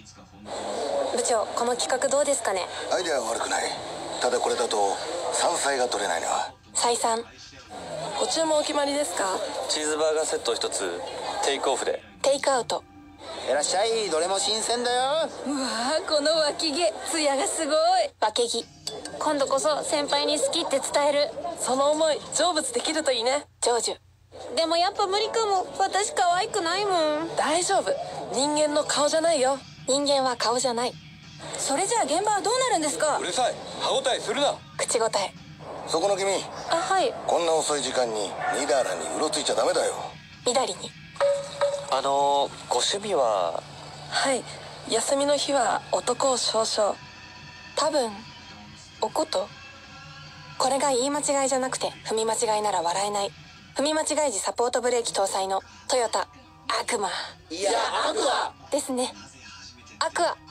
部長、この企画どうですかね？ アイデアは悪くない。ただこれだと山菜が取れないのは。 採算。 ご注文お決まりですか？ チーズバーガーセット1つテイクオフで。 テイクアウト。 いらっしゃい、どれも新鮮だよ。 うわー、この脇毛ツヤがすごい。 分け着。今度こそ先輩に好きって伝える。 その思い成仏できるといいね。 成就。でもやっぱ無理かも。私可愛くないもん。 大丈夫、人間の顔じゃないよ。 人間は顔じゃない。 それじゃあ現場はどうなるんですか？ うるさい、歯応えするな。 口答え。 そこの君、 あ、はい。 こんな遅い時間にニダーラにうろついちゃダメだよ。 みだりに。 ご趣味は？ はい、休みの日は男を少々。 多分おこと。これが言い間違いじゃなくて踏み間違いなら笑えない。踏み間違い時サポートブレーキ搭載のトヨタアクマ。 いや、アクアですね。アクア。